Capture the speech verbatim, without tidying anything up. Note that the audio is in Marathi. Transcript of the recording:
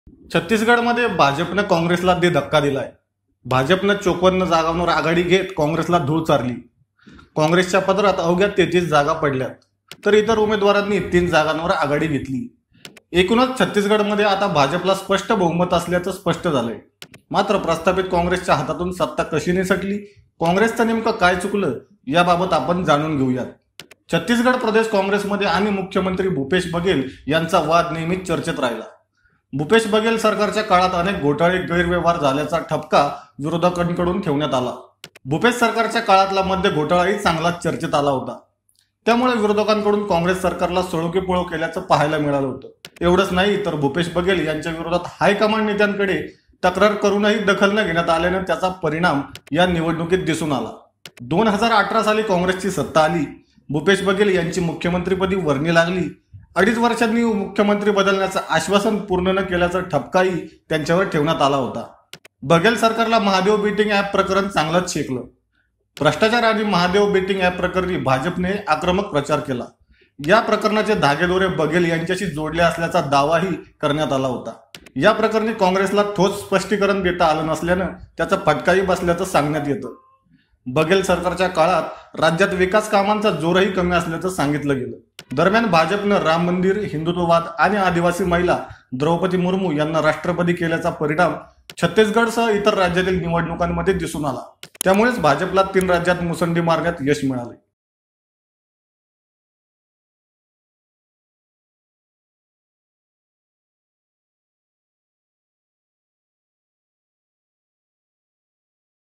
छत्तीसगडमध्ये भाजपनं काँग्रेसला दे धक्का दिलाय. भाजपनं चोपन्न जागांवर आघाडी घेत काँग्रेसला धूळ चारली. काँग्रेसच्या पदरात अवघ्या तेहतीस जागा पडल्यात, तर इतर उमेदवारांनी तीन जागांवर आघाडी घेतली. एकूणच छत्तीसगडमध्ये आता भाजपला स्पष्ट बहुमत असल्याचं स्पष्ट झालंय. मात्र प्रस्थापित काँग्रेसच्या हातातून सत्ता कशी निसटली, काँग्रेसचं नेमकं काय चुकलं, याबाबत आपण जाणून घेऊयात. छत्तीसगड प्रदेश काँग्रेसमध्ये आणि मुख्यमंत्री भूपेश बघेल यांचा वाद नेहमीच चर्चेत राहिला. भूपेश बघेल सरकारच्या काळात अनेक घोटाळे गैरव्यवहार झाल्याचा ठपका विरोधकांकडून ठेवण्यात आला. भूपेश सरकारच्या काळातला मद्य घोटाळाही चांगलाच चर्चेत आला होता. त्यामुळे विरोधकांकडून काँग्रेस सरकारला सळोकीपळो केल्याचं पाहायला मिळालं होतं. एवढंच नाही तर भूपेश बघेल यांच्या विरोधात हायकमांड नेत्यांकडे तक्रार करूनही दखल न घेण्यात आल्यानं त्याचा परिणाम या निवडणुकीत दिसून आला. दोन हजार अठरा साली काँग्रेसची सत्ता आली. भूपेश बघेल यांची मुख्यमंत्रीपदी वर्णी लागली. अडीच वर्षांनी मुख्यमंत्री बदलण्याचं आश्वासन पूर्ण न केल्याचा ठपकाही त्यांच्यावर ठेवण्यात आला होता. बघेल सरकारला महादेव बेटिंग ऍप प्रकरण चांगलंच शेकलं. भ्रष्टाचार आणि महादेव बेटिंग ऍप प्रकरणी भाजपने आक्रमक प्रचार केला. या प्रकरणाचे धागेदोरे बघेल यांच्याशी जोडले असल्याचा दावाही करण्यात आला होता. या प्रकरणी काँग्रेसला ठोस स्पष्टीकरण देता आलं नसल्यानं त्याचा फटकाही बसल्याचं सांगण्यात येतं. बघेल सरकारच्या काळात राज्यात विकास कामांचा जोरही कमी असल्याचं सांगितलं गेलं. दरम्यान भाजपनं राम मंदिर, हिंदुत्ववाद आणि आदिवासी महिला द्रौपदी मुर्मू यांना राष्ट्रपती केल्याचा परिणाम छत्तीसगडसह इतर राज्यातील निवडणुकांमध्ये दिसून आला. त्यामुळेच भाजपला तीन राज्यात मुसंडी मारण्यात यश मिळाले.